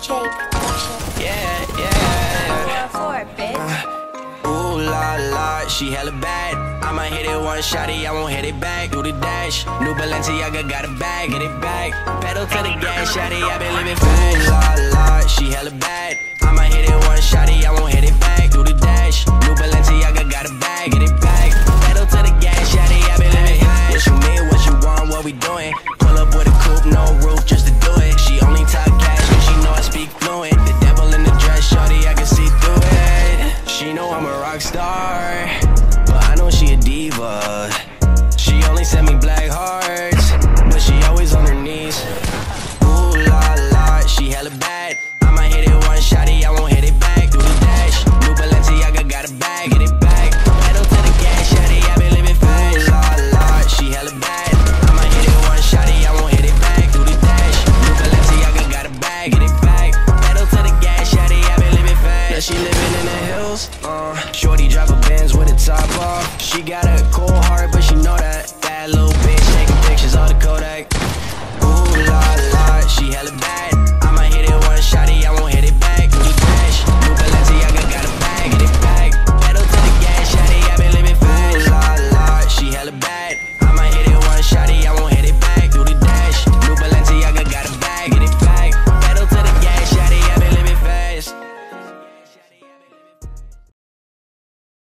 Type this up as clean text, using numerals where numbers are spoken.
Ooh la la, she hella bad. I might hit it one shotty, I won't hit it back. Do the dash, new Balenciaga got a bag, get it back. Pedal to the gas, shotty, I been living fast. Ooh la la, she hella bad. I might hit it one shotty, I won't hit it back. Do the dash, new Balenciaga got a bag, get it back. Pedal to the gas, shotty, I been living fast. What you mean, what you want, what we doing? Pull up with a coupe, no roof, just to do it. She only talk cash, cause she know I speak fluent. The devil in the dress, shorty, I can see through it. She know I'm a rock star, but I know she a diva. She only sent me black hearts, but she always on her knees. Ooh la la, she hella bad. I might hit it one shotty, I won't hit it back. Do the dash, new Balenciaga got a bag, get it back. Pedal to the gas, shotty, I been living fast. Ooh la la, she hella bad. I might hit it one shotty, I won't hit it back. Do the dash, new Balenciaga got a bag, get it back. Pedal to the gas, shotty, I been living fast. Now she living in the hills, shorty drive a Benz with a top off. She got a cold heart, but she know that little